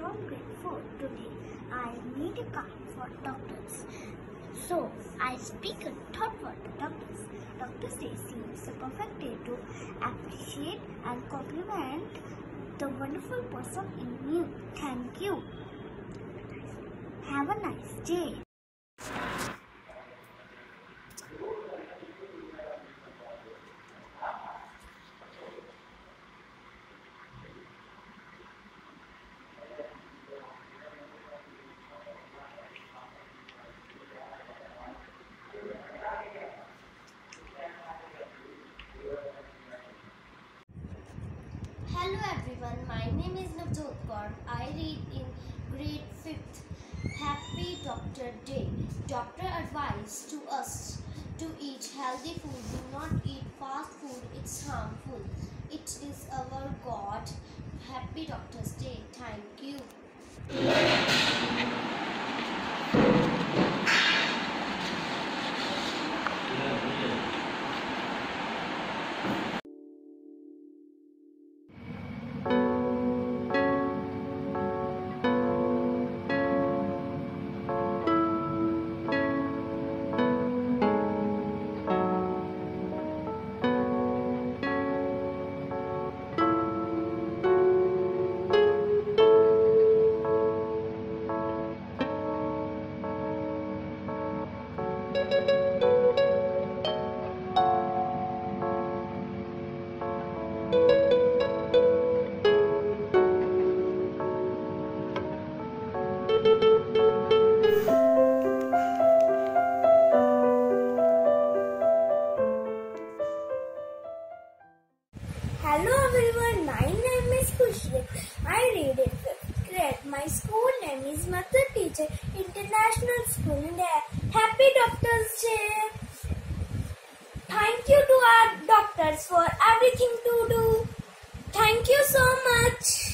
from grade 4. Today I need a card for doctors. So I speak a thought for the doctors. Doctors Day seems a perfect day to appreciate and compliment the wonderful person in you. Thank you. Have a nice day. Hello everyone, my name is Navjot Kaur. I read in grade 5th. Happy Doctor Day. Doctor advised to us to eat healthy food. Do not eat fast food, it's harmful. It is our God. Happy Doctor's Day. Thank you. Hello everyone, my name is Kushri. I read in 5th grade. My school name is Mother Teacher International School India. Happy Doctors Day. Thank you to our doctors for everything to do. Thank you so much.